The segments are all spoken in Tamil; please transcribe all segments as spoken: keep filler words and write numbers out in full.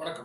வணக்கம்.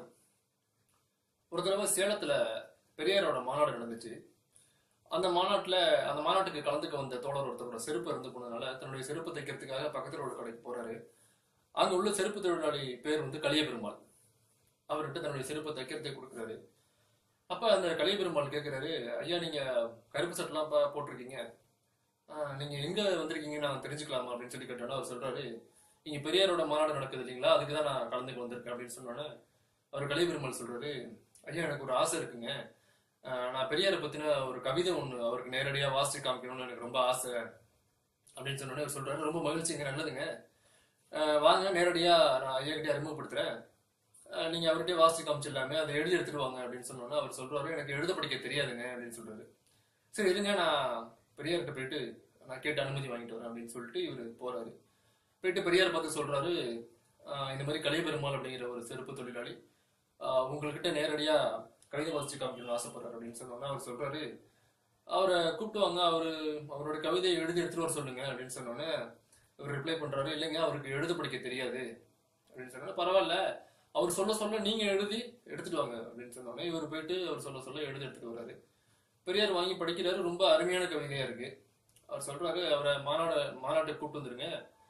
ஒரு தடவை சேலத்துல பெரியாரோட மாநாடு நடந்துச்சு. அந்த மாநாட்டுல அந்த மாநாட்டுக்கு கலந்துக்க வந்த தோழர் ஒருத்தரோட செருப்பு இருந்து போனதுனால தன்னுடைய செருப்பு தைக்கிறதுக்காக பக்கத்துல உள்ள கடைக்கு போறாரு. அங்க உள்ள செருப்பு தொழிலாளி பேர் வந்து கலிய பெருமாள். அவர்கிட்ட தன்னுடைய செருப்பை தைக்கிறதை கொடுக்குறாரு. அப்ப அந்த கலிய பெருமாள் கேட்கிறாரு, ஐயா நீங்க கருப்பு சட்டெல்லாம் பா- போட்டிருக்கீங்க, ஆஹ் நீங்க எங்க வந்திருக்கீங்கன்னு நான் தெரிஞ்சுக்கலாமா அப்படின்னு சொல்லி கேட்டோன்னா அவர் சொல்றாரு, இங்க பெரியாரோட மாநாடு நடக்குது இல்லைங்களா, அதுக்குதான் நான் கலந்துக்க வந்திருக்கேன் அப்படின்னு சொன்னோன்னே அவர் கலிய பெருமாள் சொல்றாரு, ஐயா எனக்கு ஒரு ஆசை இருக்குங்க. ஆஹ் நான் பெரியாரை பத்தின ஒரு கவிதை ஒண்ணு அவருக்கு நேரடியா வாசிச்சு காமிக்கணும்னு எனக்கு ரொம்ப ஆசை அப்படின்னு சொன்னோன்னே அவர் சொல்றாரு, ரொம்ப மகிழ்ச்சிங்க, நல்லதுங்க. ஆஹ் வாங்க நேரடியா நான் ஐயா கிட்டே அறிமுகப்படுத்துறேன். ஆஹ் நீங்க அவர்கிட்டயே வாசிச்சு காமிச்சிடலாமே, அதை எழுதி எடுத்துட்டு வாங்க அப்படின்னு சொன்னோன்னா அவர் சொல்றாரு, எனக்கு எழுத படிக்க தெரியாதுங்க அப்படின்னு சொல்றாரு. சரி இருங்க, நான் பெரியார்கிட்ட போயிட்டு நான் கேட்டு அனுமதி வாங்கிட்டு வரேன் அப்படின்னு சொல்லிட்டு இவர் போறாரு. போயிட்டு பெரியார் பார்த்து சொல்றாரு, ஆஹ் இந்த மாதிரி கலிய பெருமாள் அப்படிங்கிற ஒரு செருப்பு தொழிலாளி ஆஹ் உங்ககிட்ட நேரடியா கவிதை வாசிச்சு காமிக்கணும்னு ஆசைப்படுறாரு அப்படின்னு சொன்னோன்னா அவர் சொல்றாரு, அவரை கூப்பிட்டு வாங்க, அவரு அவரோட கவிதையை எழுதி எடுத்துட்டு வர சொல்லுங்க அப்படின்னு சொன்னோன்னே அவர் ரிப்ளை பண்றாரு, இல்லைங்க அவருக்கு எழுத படிக்க தெரியாது அப்படின்னு சொன்னா, பரவாயில்ல அவர் சொல்ல சொல்ல நீங்க எழுதி எடுத்துட்டு வாங்க அப்படின்னு சொன்னோன்னே இவர் போயிட்டு அவர் சொல்ல சொல்ல எழுதி எடுத்துட்டு வர்றாரு. பெரியார் வாங்கி படிக்கிறாரு. ரொம்ப அருமையான கவிதையா இருக்கு. அவர் சொல்றாரு, அவரை மாநாடு மாநாட்டுக்கு கூப்பிட்டு வந்துருங்க.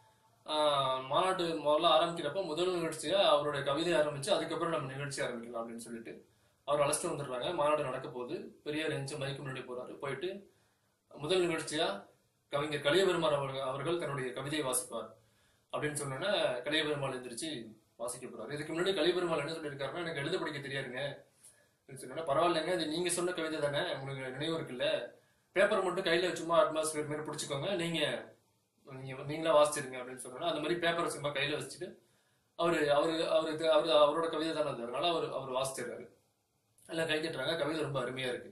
ஆஹ் மாநாட்டு முதல்ல ஆரம்பிக்கிறப்ப முதல் நிகழ்ச்சியா அவருடைய கவிதை ஆரம்பிச்சு அதுக்கப்புறம் நம்ம நிகழ்ச்சி ஆரம்பிக்கலாம் அப்படின்னு சொல்லிட்டு அவர் அழைச்சிட்டு வந்துடுறாங்க. மாநாடு நடக்க போகுது. பெரியார் எஞ்சி மைக்கு முன்னாடி போறாரு. போயிட்டு முதல் நிகழ்ச்சியா கவிஞர் கலிய பெருமாள் அவர்கள் அவர்கள் தன்னுடைய கவிதையை வாசிப்பார் அப்படின்னு சொன்னோன்னே கலிய பெருமாள் எந்திரிச்சு வாசிக்க போறாரு. இதுக்கு முன்னாடி கலிய பெருமாள் என்ன சொல்லியிருக்காருன்னா, எனக்கு எழுத படிக்க தெரியாதுங்க அப்படின்னு சொன்னா, பரவாயில்லைங்க, இது நீங்க சொன்ன கவிதை தானே, உங்களுக்கு நினைவு இருக்குல்ல, பேப்பர் மட்டும் கையில சும்மா அட்மாஸ்பியர் மாதிரி பிடிச்சிக்கோங்க, நீங்க நீங்க நீங்களா வாசிச்சிருங்க அப்படின்னு சொன்னா, அந்த மாதிரி பேப்பரை சும்மா கையில வச்சுட்டு அவரு அவரு அவருக்கு அவரு அவரோட கவிதை தானே அது, அதனால அவர் அவர் வாசிச்சிடுறாரு. எல்லாம் கை தட்டுறாங்க. கவிதை ரொம்ப அருமையா இருக்கு.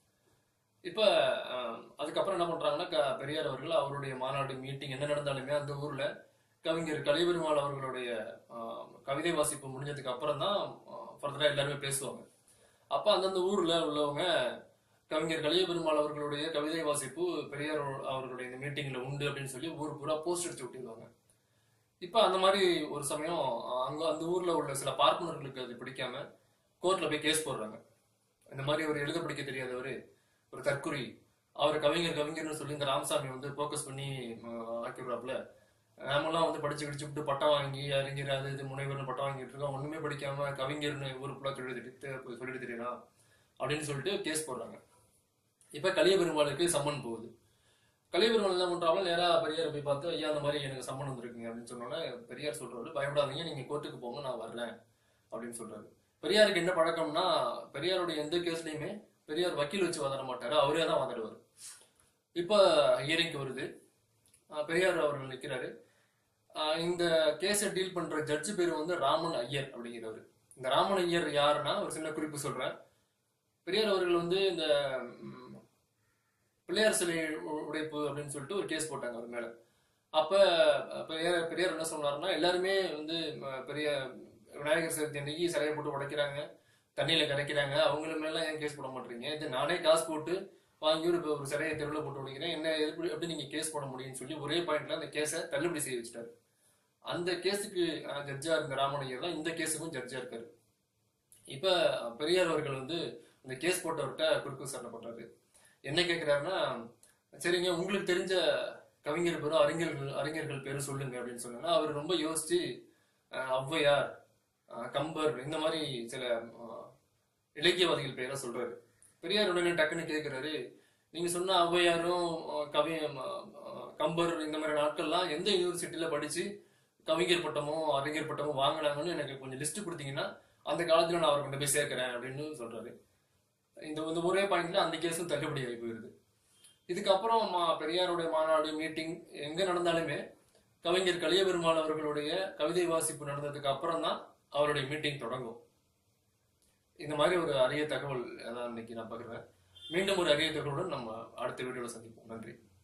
இப்ப ஆஹ், அதுக்கப்புறம் என்ன பண்றாங்கன்னா, க- பெரியார் அவர்கள் அவருடைய மாநாடு மீட்டிங் என்ன நடந்தாலுமே அந்த ஊர்ல கவிஞர் கலிய பெருமாள் அவர்களுடைய ஆஹ், கவிதை வாசிப்பு முடிஞ்சதுக்கு அப்புறம் தான் ஃபர்தரா எல்லாருமே பேசுவாங்க. அப்ப அந்தந்த ஊர்ல உள்ளவங்க கவிஞர் கலிய பெருமாள் அவர்களுடைய கவிதை வாசிப்பு பெரியார் அவர்களுடைய இந்த மீட்டிங்ல உண்டு அப்படின்னு சொல்லி ஊர் பூரா போஸ்ட் அடிச்சு விட்டுருவாங்க. இப்ப அந்த மாதிரி ஒரு சமயம் அஹ், அங்க அந்த ஊர்ல உள்ள சில பார்ப்பனர்களுக்கு அது பிடிக்காம கோர்ட்ல போய் கேஸ் போடுறாங்க. இந்த மாதிரி ஒரு எழுத படிக்க தெரியாதவரு, ஒரு தற்குறி, அவர் கவிஞர் கவிஞர்னு சொல்லி இந்த ராமசாமி வந்து போக்கஸ் பண்ணி அஹ், ஆக்கிடுறாப்புல. நாமெல்லாம் வந்து படிச்சு கிடிச்சு விட்டு பட்டம் வாங்கி அறிஞர் அது இது முனைவர்னு பட்டம் வாங்கிட்டு இருக்கோம், ஒண்ணுமே படிக்காம கவிஞர்னு ஊருக்குள்ள சொல்லிட்டு சொல்லிட்டு தெரியலாம் அப்படின்னு சொல்லிட்டு கேஸ் போடுறாங்க. இப்ப கலிய பெருமாளுக்கு சம்மன் போகுது. கலிய பெருமாள் என்ன பண்றாங்க, நேரா பெரியாரை போய் பார்த்து, ஐயா அந்த மாதிரி எனக்கு சம்மன் வந்திருக்குங்க அப்படின்னு சொன்னோன்னே பெரியார் சொல்றாரு, பயப்படாதீங்க, நீங்க கோர்ட்டுக்கு போங்க, நான் வரல அப்படின்னு சொல்றாரு. பெரியாருக்கு என்ன பழக்கம்னா, பெரியாருடைய எந்த கேஸ்லயுமே பெரியார் வக்கீல் வச்சு வாதாட மாட்டாரு, அவரே தான் வாதாடுவார். இப்ப ஹியரிங்க்கு வருது. ஆஹ் பெரியார் அவர்கள் நிற்கிறாரு. ஆஹ் இந்த கேஸை டீல் பண்ற ஜட்ஜு பேர் வந்து ராமன் ஐயர் அப்படிங்கிறவர். இந்த ராமன் ஐயர் யாருன்னா, ஒரு சின்ன குறிப்பு சொல்றேன். பெரியார் அவர்கள் வந்து இந்த ம், பிள்ளையார் சிலை உ- உடைப்பு அப்படின்னு சொல்லிட்டு ஒரு கேஸ் போட்டாங்க அவர் மேல. அப்ப அஹ், பெரியார் பெரியார் என்ன சொன்னாருன்னா, எல்லாருமே வந்து ம, பெரிய விநாயகர் சதுர்த்தி அன்னைக்கு சிலையை போட்டு உடைக்கிறாங்க, தண்ணியில கரைக்கிறாங்க, அவங்கள மேல ஏன் கேஸ் போட மாட்டீங்க, இது நானே காசு போட்டு வாங்கி ஒரு ஒரு சிலையை தெருவில் போட்டு உடைக்கிறேன், என்ன எப்படி எப்படி நீங்க கேஸ் போட முடியும்னு சொல்லி ஒரே பாயிண்ட்ல அந்த கேஸை தள்ளுபடி செய்ய வச்சுட்டாரு. அந்த கேஸுக்கு ஜட்ஜா இருந்த ராமனையர் தான் இந்த கேஸுக்கும் ஜட்ஜா இருக்காரு. இப்ப பெரியார் அவர்கள் வந்து இந்த கேஸ் போட்டவர்கிட்ட குறுக்கு விசாரணை பண்றாரு. என்ன கேட்கிறாருன்னா, சரிங்க உங்களுக்கு தெரிஞ்ச கவிஞர் பேரும் அறிஞர்கள் அறிஞர்கள் பேரும் சொல்லுங்க அப்படின்னு சொன்னா, அவர் ரொம்ப யோசிச்சு அஹ், ஔவையார், அஹ், கம்பர், இந்த மாதிரி சில அஹ், இலக்கியவாதிகள் பேரை சொல்றாரு. பெரியார் உடனே டக்குன்னு கேட்கிறாரு, நீங்க சொன்ன ஔவையாரும் அஹ், கவி அஹ், அஹ், கம்பர் இந்த மாதிரி நாட்கள்லாம் எந்த யூனிவர்சிட்டியில படிச்சு கவிஞர் பட்டமோ அறிஞர் பட்டமோ வாங்கினாங்கன்னு எனக்கு கொஞ்சம் லிஸ்ட் கொடுத்தீங்கன்னா அந்த காலத்துல நான் அவரை கொண்டு போய் சேர்க்கிறேன் அப்படின்னு சொல்றாரு. இந்த இந்த ஒரே பாயிண்ட்ல அந்த கேஸும் தள்ளுபடி ஆகி போயிருது. இதுக்கப்புறம் மா- பெரியாருடைய மாநாடு மீட்டிங் எங்க நடந்தாலுமே கவிஞர் கலிய பெருமாள் அவர்களுடைய கவிதை வாசிப்பு நடந்ததுக்கு அப்புறம் தான் அவருடைய மீட்டிங் தொடங்கும். இந்த மாதிரி ஒரு அரிய தகவல் அதான் இன்னைக்கு நான் பகிர்றேன். மீண்டும் ஒரு அரிய தகவலுடன் நம்ம அடுத்த வீடியோல சந்திப்போம். நன்றி.